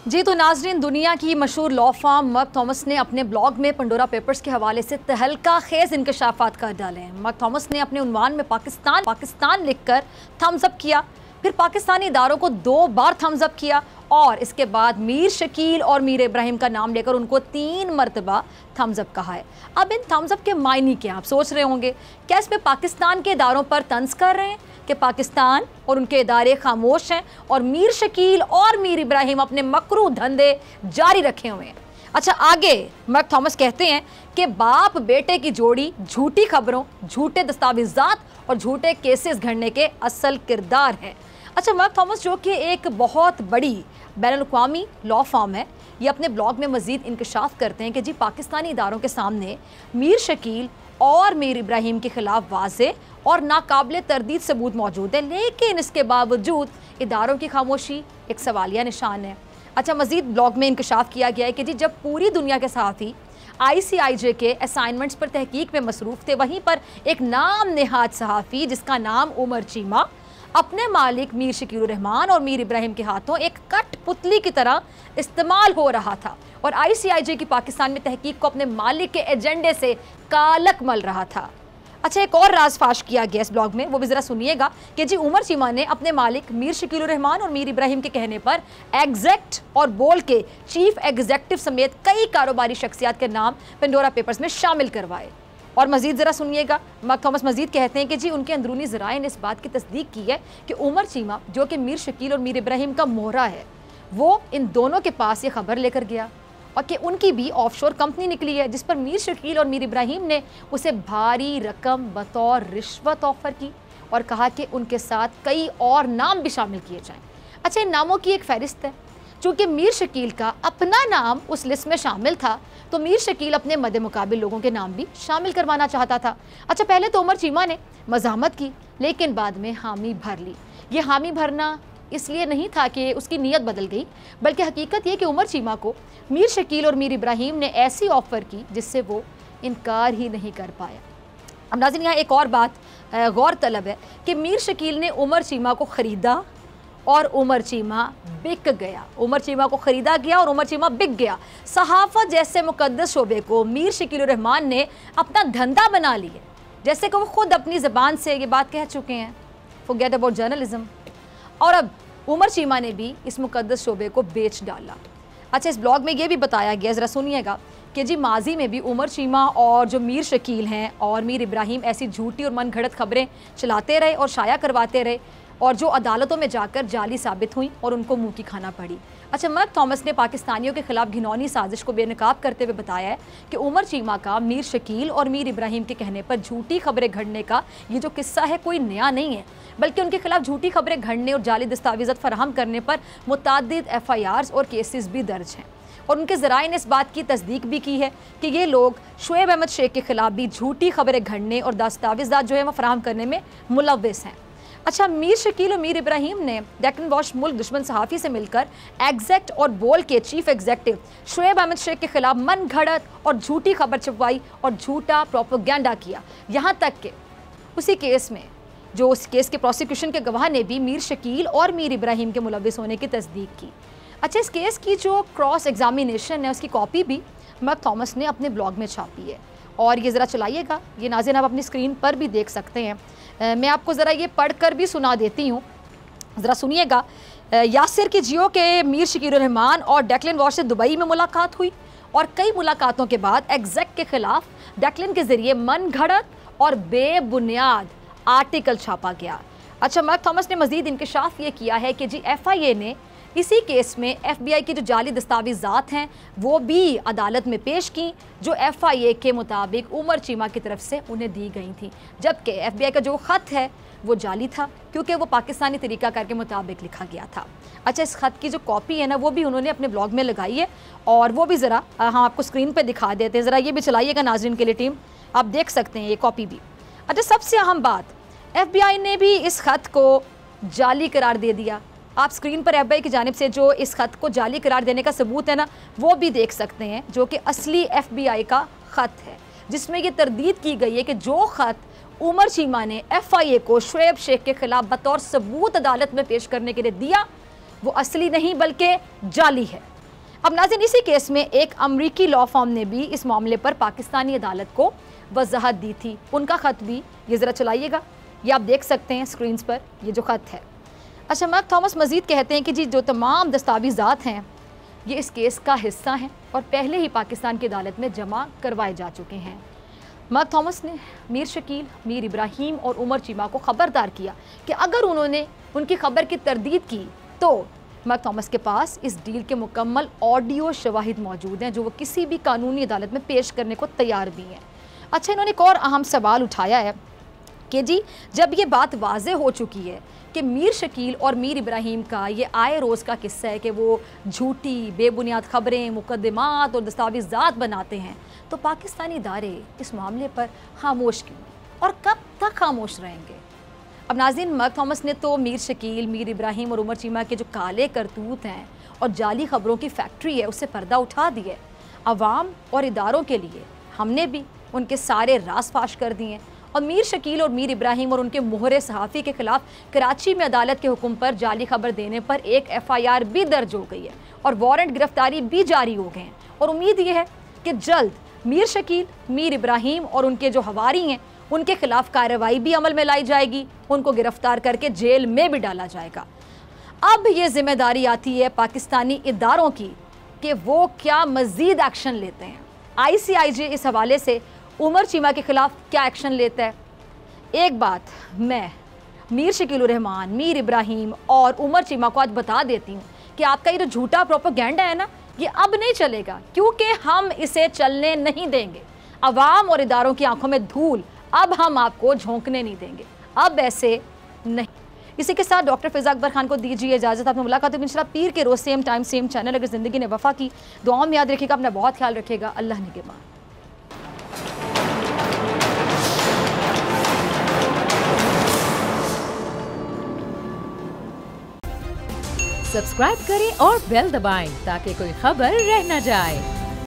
जी तो नाजरीन, दुनिया की मशहूर लॉ फर्म मर्क थॉमस ने अपने ब्लॉग में पंडोरा पेपर्स के हवाले से तहलका खेज इंकशाफात कर डाले हैं। मर्क थॉमस ने अपने उन्वान में पाकिस्तान लिखकर थम्स अप किया, फिर पाकिस्तानी इदारों को 2 बार थम्स अप किया और इसके बाद मीर शकील और मीर इब्राहिम का नाम लेकर उनको 3 मरतबा थम्स अप कहा है। अब इन थम्स अप के मायने क्या, आप सोच रहे होंगे, क्या इसमें पाकिस्तान के इदारों पर तंज कर रहे हैं कि पाकिस्तान और उनके इदारे खामोश हैं और मीर शकील और मीर इब्राहिम अपने मकरू धंधे जारी रखे हुए हैं। अच्छा, आगे मर्क थॉमस कहते हैं कि बाप बेटे की जोड़ी झूठी खबरों, झूठे दस्तावेजात और झूठे केसेस घड़ने के असल किरदार हैं। अच्छा, मर्क थॉमस जो कि एक बहुत बड़ी बैनुल-अक़वामी लॉ फर्म है, ये अपने ब्लॉग में मज़ीद इंकशाफ करते हैं कि जी पाकिस्तानी इदारों के सामने मीर शकील और मीर इब्राहिम के ख़िलाफ़ वाज़े और नाकाबिले तरदीद सबूत मौजूद है, लेकिन इसके बावजूद इदारों की खामोशी एक सवालिया निशान है। अच्छा, मज़ीद ब्लॉग में इंकशाफ किया गया है कि जी जब पूरी दुनिया के सहाफ़ी ICIJ के असाइनमेंट्स पर तहकीक में मसरूफ़ थे, वहीं पर एक नाम नेहाद सहाफ़ी जिसका नाम उमर चीमा अपने मालिक मीर शकील रहमान और मीर इब्राहिम के हाथों एक कठपुतली की तरह इस्तेमाल हो रहा था और ICIJ की पाकिस्तान में तहकीक को अपने मालिक के एजेंडे से कालक मल रहा था। अच्छा, एक और राज फाश किया गया इस ब्लॉग में, वो भी ज़रा सुनिएगा कि जी उमर चीमा ने अपने मालिक मीर शकील रहमान और मीर इब्राहिम के कहने पर एग्जैक्ट और बोल के चीफ एग्जेक्टिव समेत कई कारोबारी शख्सियात के नाम पेंडोरा पेपर्स में शामिल करवाए। और मज़ीद ज़रा सुनिएगा, मर्क थॉमस मज़ीद कहते हैं कि जी उनके अंदरूनी ज़राए ने इस बात की तस्दीक की है कि उमर चीमा जो कि मीर शकील और मीर इब्राहिम का मोहरा है, वो इन दोनों के पास ये खबर लेकर गया और कि उनकी भी ऑफशोर कंपनी निकली है जिस पर मीर शकील और मीर इब्राहिम ने उसे भारी रकम बतौर रिश्वत ऑफ़र की और कहा कि उनके साथ कई और नाम भी शामिल किए जाएँ। अच्छा, इन नामों की एक फ़हरिस्त है। चूँकि मीर शकील का अपना नाम उस लिस्ट में शामिल था, तो मीर शकील अपने मद्दे मुकाबिल लोगों के नाम भी शामिल करवाना चाहता था। अच्छा, पहले तो उमर चीमा ने मज़ाहमत की, लेकिन बाद में हामी भर ली। ये हामी भरना इसलिए नहीं था कि उसकी नीयत बदल गई, बल्कि हकीकत ये कि उमर चीमा को मीर शकील और मीर इब्राहिम ने ऐसी ऑफ़र की जिससे वो इनकार ही नहीं कर पाया। अब नाज़रीन, यहाँ एक और बात गौर तलब है कि मीर शकील ने उमर चीमा को ख़रीदा और उमर चीमा बिक गया। उमर चीमा को ख़रीदा गया और उमर चीमा बिक गया। सहाफ़त जैसे मुक़द्दस शोबे को मीर शकील रहमान ने अपना धंधा बना लिया, जैसे कि वो ख़ुद अपनी ज़बान से ये बात कह चुके हैं, फॉरगेट अबाउट जर्नलिज़म। और अब उमर चीमा ने भी इस मुक़द्दस शोबे को बेच डाला। अच्छा, इस ब्लॉग में ये भी बताया गया, ज़रा सुनिएगा कि जी माजी में भी उमर चीमा और जो मीर शकील हैं और मीर इब्राहिम ऐसी झूठी और मन घड़त खबरें चलाते रहे और शाया करवाते रहे और जो अदालतों में जाकर जाली साबित हुई और उनको मुंह की खाना पड़ी। अच्छा, मर्क थॉमस ने पाकिस्तानियों के खिलाफ घिनौनी साजिश को बेनकाब करते हुए बताया है कि उमर चीमा का मीर शकील और मीर इब्राहिम के कहने पर झूठी खबरें घड़ने का ये जो किस्सा है कोई नया नहीं है, बल्कि उनके खिलाफ झूठी खबरें घड़ने और जाली दस्तावेज़ात फराहम करने पर मुतअद्दिद FIRs और केसेस भी दर्ज हैं। और उनके ज़राए ने इस बात की तस्दीक भी की है कि ये लोग शुएब अहमद शेख के खिलाफ भी झूठी खबरें घड़ने और दस्तावेज़ात जो है वो फराहम करने में मुलव्विस हैं। अच्छा, मीर शकील और मीर इब्राहिम ने डेक्कन वॉच मुल्क दुश्मन सहाफ़ी से मिलकर एग्जैक्ट और बोल के चीफ एग्जेक्टिव शुएब अहमद शेख के खिलाफ मन घड़त और झूठी खबर छपवाई और झूठा प्रोपेगेंडा किया। यहाँ तक कि उसी केस में जो उस केस के प्रोसिक्यूशन के गवाह ने भी मीर शकील और मीर इब्राहिम के मुलव्विस होने की तस्दीक की। अच्छा, इस केस की जो क्रॉस एग्जामिनेशन है उसकी कॉपी भी मर्क थॉमस ने अपने ब्लॉग में छापी है और ये ज़रा चलाइएगा, ये नाज़रीन आप अपनी स्क्रीन पर भी देख सकते हैं। मैं आपको ज़रा ये पढ़कर भी सुना देती हूँ, ज़रा सुनिएगा। यासिर की जियो के मीर शकील रहमान और डेक्कन वॉच से दुबई में मुलाकात हुई और कई मुलाकातों के बाद एग्जैक्ट के ख़िलाफ़ डेक्कन के ज़रिए मन घड़त और बेबुनियाद आर्टिकल छापा गया। अच्छा, मर्क थॉमस ने मज़ीद इंकशाफ ये किया है कि जी FIA ने इसी केस में FBI की जो जाली दस्तावेज़ात हैं वो भी अदालत में पेश की, जो FIA के मुताबिक उमर चीमा की तरफ से उन्हें दी गई थी, जबकि FBI का जो ख़त है वो जाली था क्योंकि वो पाकिस्तानी तरीक़ाकार के मुताबिक लिखा गया था। अच्छा, इस ख़त की जो कॉपी है ना वो भी उन्होंने अपने ब्लॉग में लगाई है और वो भी ज़रा हम आपको स्क्रीन पर दिखा देते हैं। ज़रा ये भी चलाइएगा नाज़रीन के लिए टीम, आप देख सकते हैं ये कॉपी भी। अच्छा, सबसे अहम बात, FBI ने भी इस ख़त को जाली करार दे दिया। आप स्क्रीन पर FBI की जानिब से जो इस ख़त को जाली करार देने का सबूत है ना वो भी देख सकते हैं, जो कि असली FBI का ख़त है, जिसमें ये तरदीद की गई है कि जो ख़त उमर चीमा ने FIA को शुएब शेख के खिलाफ बतौर सबूत अदालत में पेश करने के लिए दिया वो असली नहीं बल्कि जाली है। अब नाज़रीन, इसी केस में एक अमरीकी लॉ फर्म ने भी इस मामले पर पाकिस्तानी अदालत को वजाहत दी थी। उनका ख़त भी, ये ज़रा चलाइएगा, ये आप देख सकते हैं स्क्रीन पर, ये जो ख़त है। अच्छा, मैक थॉमस मज़ीद कहते हैं कि जी जो तमाम दस्तावेज़ात हैं ये इस केस का हिस्सा हैं और पहले ही पाकिस्तान की अदालत में जमा करवाए जा चुके हैं। मैक थॉमस ने मीर शकील, मीर इब्राहिम और उमर चीमा को ख़बरदार किया कि अगर उन्होंने उनकी खबर की तरदीद की तो मैक थॉमस के पास इस डील के मुकम्मल ऑडियो शवाहिद मौजूद हैं जो वो किसी भी कानूनी अदालत में पेश करने को तैयार भी हैं। अच्छा, इन्होंने एक और अहम सवाल उठाया है कि जी जब ये बात वाज़े हो चुकी है कि मीर शकील और मीर इब्राहिम का ये आए रोज़ का किस्सा है कि वो झूठी बेबुनियाद ख़बरें, मुकदमात और दस्तावेज़ात बनाते हैं, तो पाकिस्तानी इदारे इस मामले पर खामोश क्यों और कब तक खामोश रहेंगे? अब नाज़रीन, मैक थॉमस ने तो मीर शकील, मीर इब्राहिम और उमर चीमा के जो काले करतूत हैं और जाली ख़बरों की फैक्ट्री है उससे पर्दा उठा दिया है। अवाम और इदारों के लिए हमने भी उनके सारे राज फाश कर दिए हैं और मीर शकील और मीर इब्राहिम और उनके मोहरे सहाफ़ी के खिलाफ कराची में अदालत के हुक्म पर जाली खबर देने पर एक FIR भी दर्ज हो गई है और वारंट गिरफ्तारी भी जारी हो गए हैं। और उम्मीद ये है कि जल्द मीर शकील, मीर इब्राहिम और उनके जो हवारी हैं उनके खिलाफ कार्रवाई भी अमल में लाई जाएगी, उनको गिरफ्तार करके जेल में भी डाला जाएगा। अब ये जिम्मेदारी आती है पाकिस्तानी इदारों की कि वो क्या मज़ीद एक्शन लेते हैं। ICIJ इस हवाले से उमर चीमा के खिलाफ क्या एक्शन लेता है। एक बात मैं मीर शकील रहमान, मीर इब्राहिम और उमर चीमा को आज बता देती हूँ कि आपका ये जो झूठा प्रोपेगेंडा है ना, ये अब नहीं चलेगा, क्योंकि हम इसे चलने नहीं देंगे। अवाम और इदारों की आंखों में धूल अब हम आपको झोंकने नहीं देंगे, अब ऐसे नहीं। इसी के साथ डॉक्टर फ़िज़ा अकबर खान को दीजिए इजाज़त। आपने मुलाकात होगी इंशाल्लाह पीर के रोज़ सेम टाइम सेम चैनल। अगर ज़िंदगी ने वफ़ा की, दुआओं में याद रखिएगा, अपना बहुत ख्याल रखिएगा। अल्लाह निगहबान। सब्सक्राइब करें और बेल दबाएं ताकि कोई खबर रह न जाए।